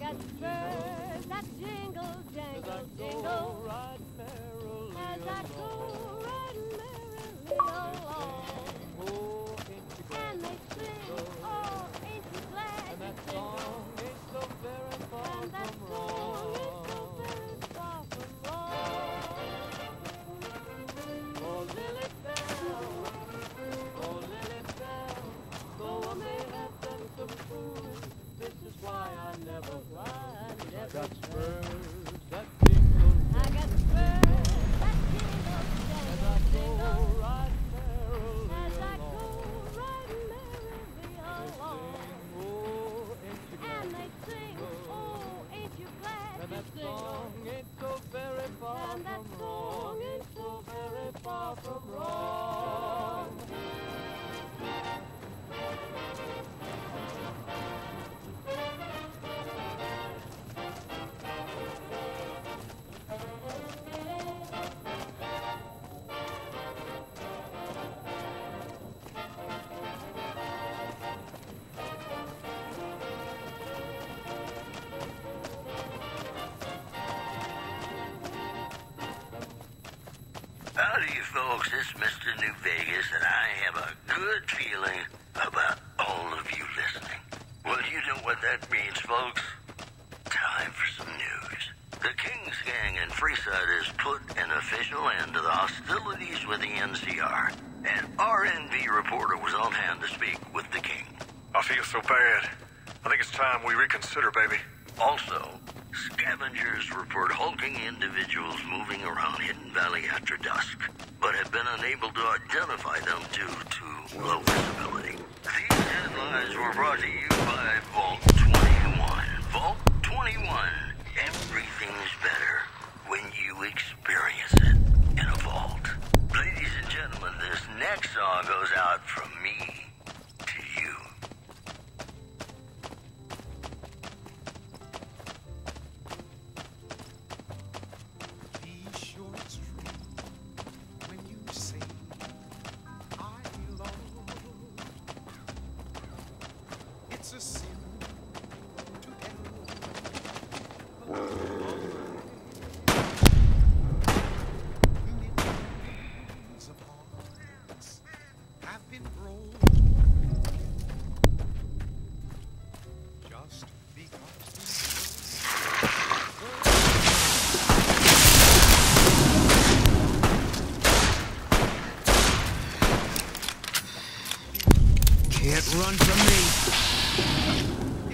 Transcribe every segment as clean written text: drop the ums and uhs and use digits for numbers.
got spurs that jingle, jangle, jingle. Right merrily as I go riding merrily along. And they sing, oh, ain't you glad And you that jingle? song ain't so very far And that from song wrong. ain't so very far from wrong. Oh, Lily Bell, oh, Lily Bell, though I may have done some fooling, this is why I never cry, I never Got cry. spurs that jingle, I got spurs that jingle, as I jangle, go jingle. right merrily As I go along. riding merrily along. Oh, ain't you glad And to they sing, jingle? oh, ain't you glad And to that jingle? song ain't so very far And that from song wrong. ain't so very far from wrong. Howdy, folks. It's Mr. New Vegas, and I have a good feeling about all of you listening. Well, you know what that means, folks. Time for some news. The King's Gang in Freeside has put an official end to the hostilities with the NCR. An RNV reporter was on hand to speak with the King. I feel so bad. I think it's time we reconsider, baby. Also, scavengers report hulking individuals moving around Hidden Valley after dusk, but have been unable to identify them due to low visibility. These headlines were brought to you by Vault 21. Vault 21. Everything's better when you experience it in a vault. Ladies and gentlemen, this next song goes out from me to you. Be sure it's true when you say I love. It's a sin to ever millions of hearts have been broken just Can't run from me.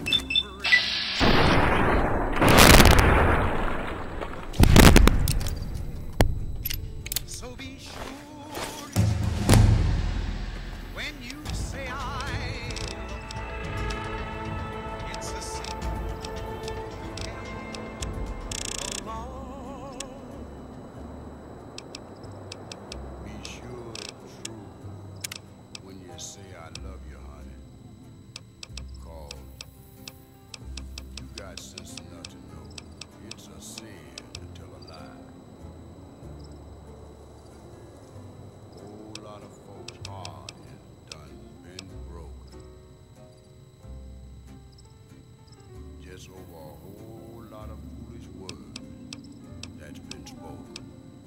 So be sure when you say I love, it's a sin to ever alone. Be sure it's true when you say I love you, honey. 'Cause you got sense enough to know it's a sin to tell a lie. Whole lot of folks' heart has done been broken. Just over a whole lot of foolish words that's been spoken.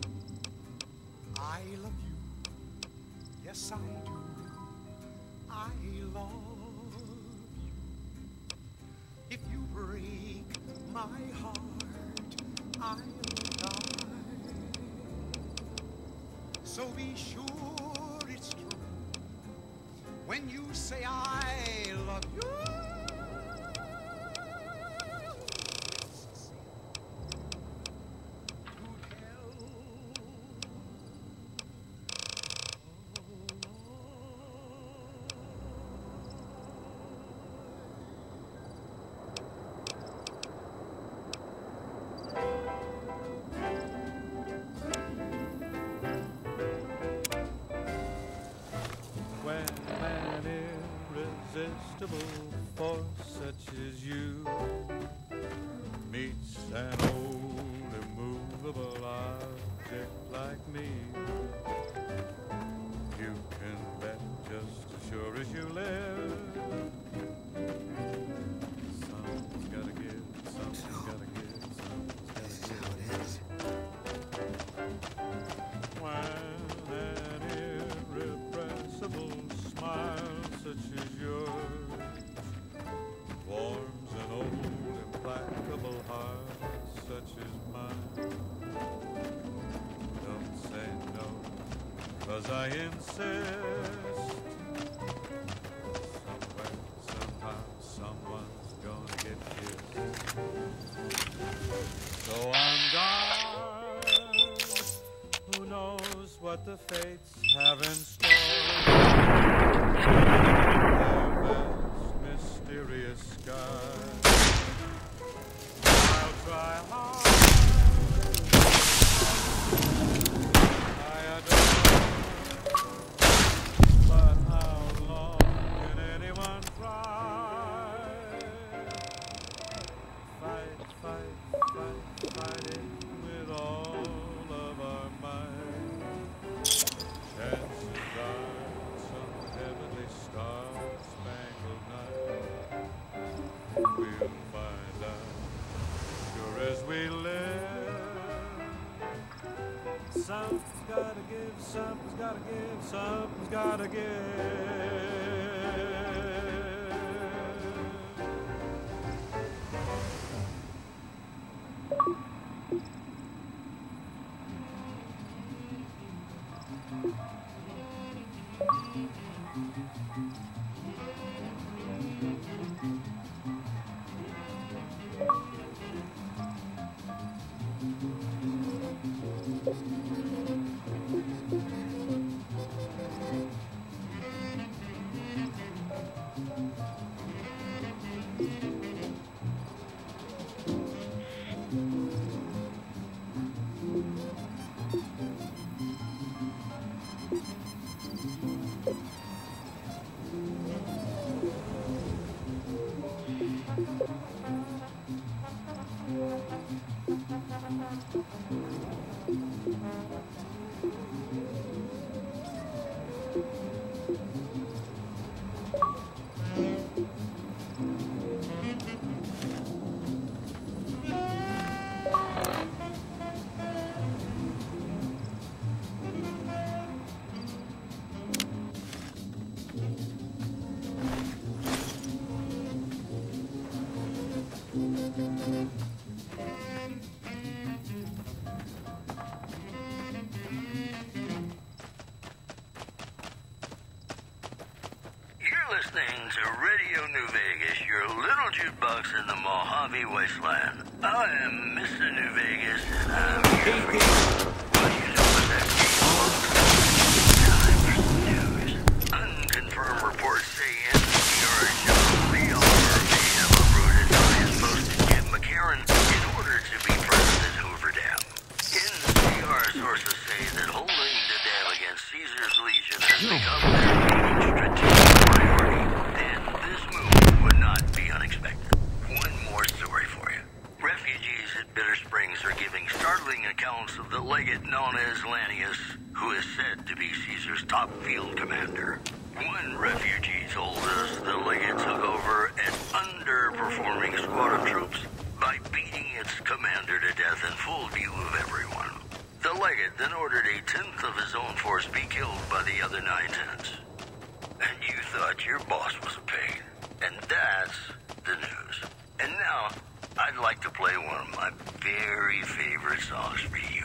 I love you, yes I do. I love you. If you break my heart, I'll die. So be sure it's true when you say I love you. It's a sin to tell. When an irresistible force such as you meets an old immovable object like me, you can bet just as sure as you live, someone's gotta give smile such as yours warms an old implacable heart such as mine. Don't say no, 'cause I insist. Somewhere, somehow, someone's gonna get kissed. So I'm gone. Who knows what the fates have in store? Vast, mysterious sky. I'll try hard. I adore. But how long can anyone try? Fighting with all of our might. Chances are some heavenly star-spangled night we'll find out, sure as we live. Something's gotta give, something's gotta give, something's gotta give. Listening to Radio New Vegas, your little jukebox in the Mojave Wasteland. I am Mr. New Vegas, and I'm here for you. What do you know about that time for some news? Unconfirmed reports say NCR generally Oliver may have uprooted science post Jim McCarran in order to be present at Hoover Dam. NCR sources say that holding the dam against Caesar's Legion has become their main strategic priority. One more story for you. Refugees at Bitter Springs are giving startling accounts of the legate known as Lannius, who is said to be Caesar's top field commander. One refugee told us the legate took over an underperforming squad of troops by beating its commander to death in full view of everyone. The legate then ordered a tenth of his own force be killed by the other 9/10. And you thought your boss was a pig. And that's the news. And now, I'd like to play one of my very favorite songs for you.